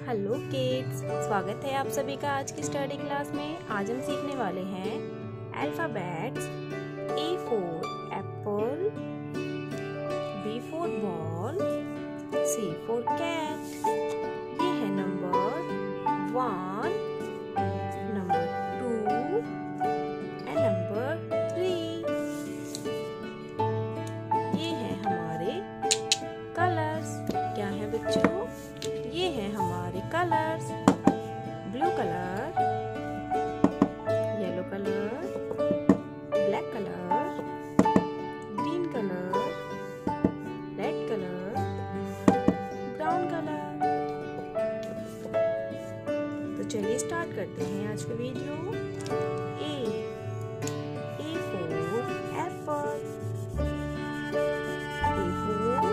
Hello kids, स्वागत है आप सभी का आज की स्टडी क्लास में। आज हम सीखने वाले हैं alphabets. A for apple, B for ball, C for cat। ये है नंबर 1, नंबर 2 एंड नंबर 3। ये है हमारे कलर्स। क्या है बच्चों? ये है हमारे colours. Blue colour, yellow colour, black colour, green colour, red colour, brown colour. तो चलिए स्टार्ट करते हैं आज का video. A for apple, A for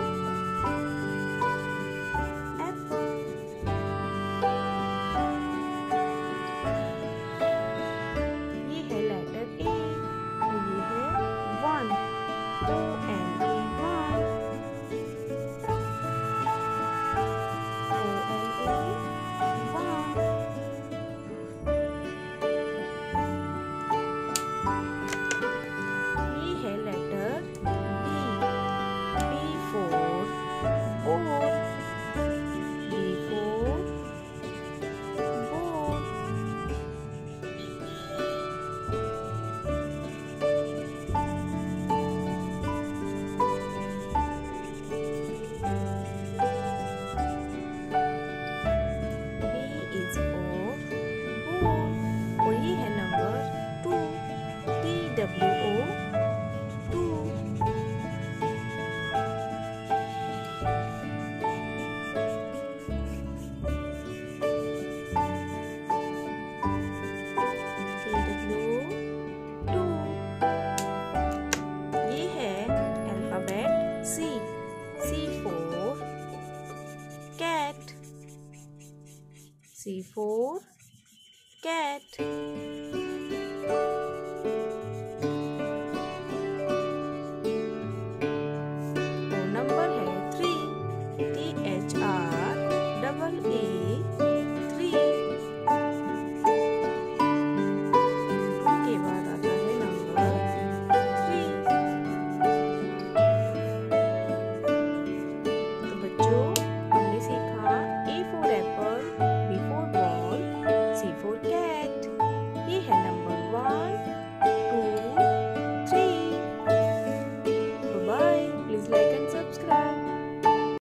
C for cat। और नंबर है 3, THREE।